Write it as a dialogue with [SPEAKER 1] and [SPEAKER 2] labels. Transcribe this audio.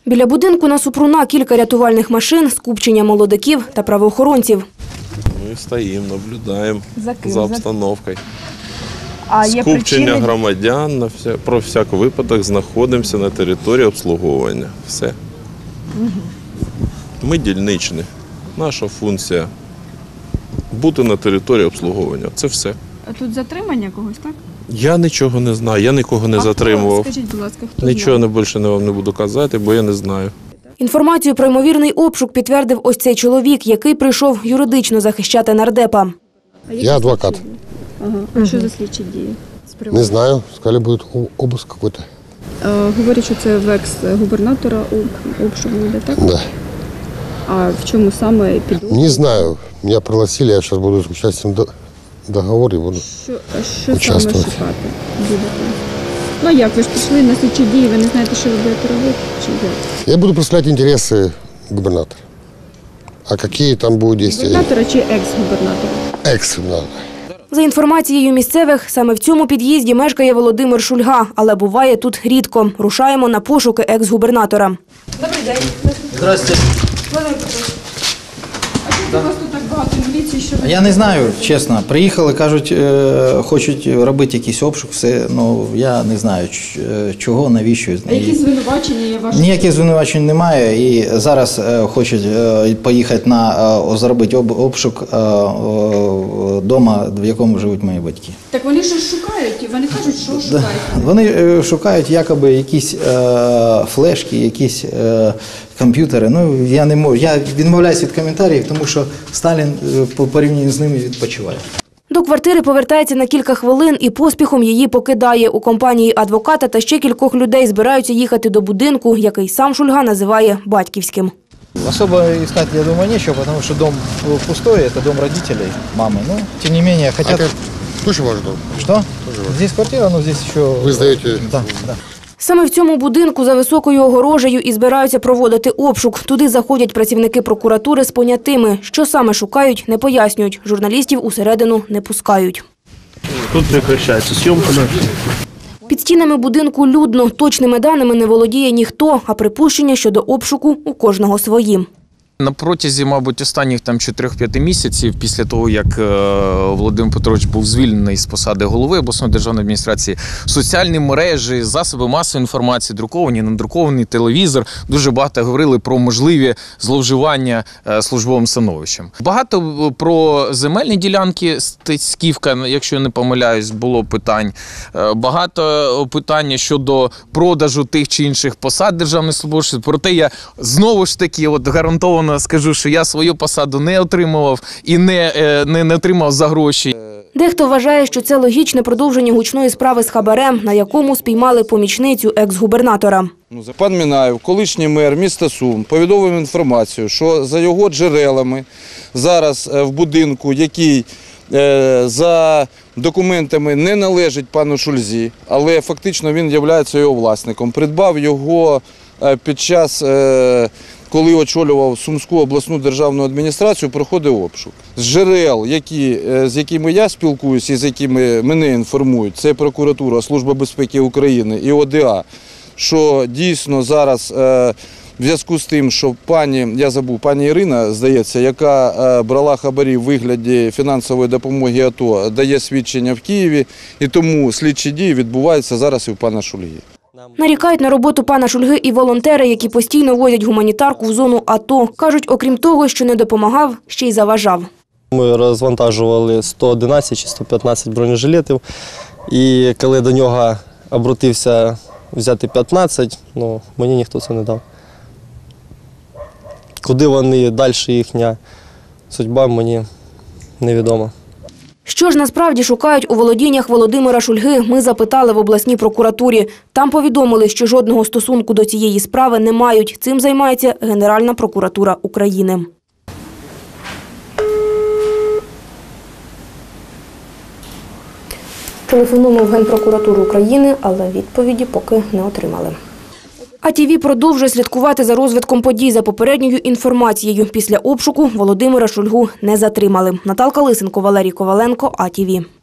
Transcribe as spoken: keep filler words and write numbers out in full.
[SPEAKER 1] Біля будинку на Супруна кілька рятувальних машин, скупчення молодиків та правоохоронців.
[SPEAKER 2] Ми стоїмо, наблюдаємо
[SPEAKER 1] за,
[SPEAKER 2] за обстановкою.
[SPEAKER 1] А є
[SPEAKER 2] скупчення
[SPEAKER 1] причини...
[SPEAKER 2] громадян, на вся... про всяк випадок знаходимося на території обслуговування. Все. Угу. Ми дільничні. Наша функція – бути на території обслуговування. Це все.
[SPEAKER 3] А тут затримання когось, так?
[SPEAKER 2] Я нічого не знаю, я нікого не
[SPEAKER 3] а
[SPEAKER 2] затримував.
[SPEAKER 3] Хто? Скажіть, будь ласка, хто
[SPEAKER 2] Нічого не більше не вам не буду казати, бо я не знаю.
[SPEAKER 1] Інформацію про ймовірний обшук підтвердив ось цей чоловік, який прийшов юридично захищати нардепа.
[SPEAKER 4] Я адвокат.
[SPEAKER 3] Ага. А що за слідчі дії?
[SPEAKER 4] Не знаю, сказали, буде обыск какой-то.
[SPEAKER 3] Говорять, що це в екс-губернатора обшук буде, так?
[SPEAKER 4] Да.
[SPEAKER 3] А в чому саме підозрюють?
[SPEAKER 4] Не знаю, меня пригласили, я сейчас буду с участием в договоре, буду
[SPEAKER 3] Що, а що саме
[SPEAKER 4] участвовать.
[SPEAKER 3] шукати будете? Ну як, ви ж пішли на слідчі дії, ви не знаєте, що ви будете робити? Чи як?
[SPEAKER 4] Я буду представлять интересы губернатора. А какие там будут действия?
[SPEAKER 3] Губернатора чи екс-губернатора?
[SPEAKER 4] Экс-губернатора.
[SPEAKER 1] За інформацією місцевих, саме в цьому під'їзді мешкає Володимир Шульга, але буває тут рідко. Рушаємо на пошуки екс-губернатора.
[SPEAKER 3] Добрий день.
[SPEAKER 5] Здравствуйте.
[SPEAKER 3] А чому у вас тут так багато міліції, що ви...
[SPEAKER 5] Я не знаю, чесно. Приїхали, кажуть, е, хочуть робити якийсь обшук, все. Ну, я не знаю, чого, навіщо.
[SPEAKER 3] А які звинувачення є ваші?
[SPEAKER 5] Ніяких звинувачень немає. І зараз е, хочуть е, поїхати на е, зробити об, обшук е, е, дома, в якому живуть мої батьки.
[SPEAKER 3] Так вони ж шукають, вони кажуть, що шукають.
[SPEAKER 5] Вони е, шукають якоби якісь е, флешки, якісь е, комп'ютери. Ну, я не можу. Я відмовляюсь від коментарів, тому що Сталін по порівнянню з ними відпочиває.
[SPEAKER 1] До квартири повертається на кілька хвилин і поспіхом її покидає. У компанії адвоката та ще кількох людей збираються їхати до будинку, який сам Шульга називає батьківським.
[SPEAKER 5] Особо искать, я думаю, нечего, потому что дом пустой, это дом родителей, мамы. Но, тем не менее, хотят...
[SPEAKER 4] А это тоже ваш дом?
[SPEAKER 5] Что? Здесь квартира, но здесь еще...
[SPEAKER 4] Вы сдаете?
[SPEAKER 5] Да, да.
[SPEAKER 1] Саме в цьому будинку за високою огорожею і збираються проводити обшук. Туди заходять працівники прокуратури з понятими. Що саме шукають, не пояснюють. Журналістів усередину не пускають.
[SPEAKER 6] Тут прекращається зйомка.
[SPEAKER 1] Під стінами будинку людно. Точними даними не володіє ніхто, а припущення щодо обшуку у кожного свої.
[SPEAKER 7] На протязі, мабуть, останніх там чотирьох-п'яти місяців, після того, як Володимир Петрович був звільнений з посади голови обласної державної адміністрації, соціальні мережі, засоби масової інформації, друковані, недрукований телевізор, дуже багато говорили про можливі зловживання службовим становищем. Багато про земельні ділянки, Стецьківка, якщо я не помиляюсь, було питань. Багато питань щодо продажу тих чи інших посад державних службовців. Проте я знову ж таки от гарантовано скажу, що я свою посаду не отримував і не, не, не отримав за гроші.
[SPEAKER 1] Дехто вважає, що це логічне продовження гучної справи з хабарем, на якому спіймали помічницю екс-губернатора.
[SPEAKER 8] Пан Мінаєв, колишній мер міста Сум, повідомив інформацію, що за його джерелами зараз в будинку, який за документами не належить пану Шульзі, але фактично він є його власником, придбав його під час, коли очолював Сумську обласну державну адміністрацію, проходив обшук. З джерел, які, з якими я спілкуюся і з якими мене інформують, це прокуратура, Служба безпеки України і О Д А, що дійсно зараз в зв'язку з тим, що пані, я забув, пані Ірина, здається, яка брала хабарі в вигляді фінансової допомоги АТО, дає свідчення в Києві, і тому слідчі дії відбуваються зараз і в пана Шульги.
[SPEAKER 1] Нарікають на роботу пана Шульги і волонтери, які постійно возять гуманітарку в зону АТО. Кажуть, окрім того, що не допомагав, ще й заважав.
[SPEAKER 9] Ми розвантажували сто одинадцять чи сто п'ятнадцять бронежилетів, і коли до нього обратився взяти п'ятнадцять, ну, мені ніхто це не дав. Куди вони, далі їхня судьба, мені невідомо.
[SPEAKER 1] Що ж насправді шукають у володіннях Володимира Шульги, ми запитали в обласній прокуратурі. Там повідомили, що жодного стосунку до цієї справи не мають. Цим займається Генеральна прокуратура України. Телефонуємо в Генпрокуратуру України, але відповіді поки не отримали. А Т В продовжує слідкувати за розвитком подій. За попередньою інформацією, після обшуку Володимира Шульгу не затримали. Наталка Лисенко, Валерій Коваленко, А Т В.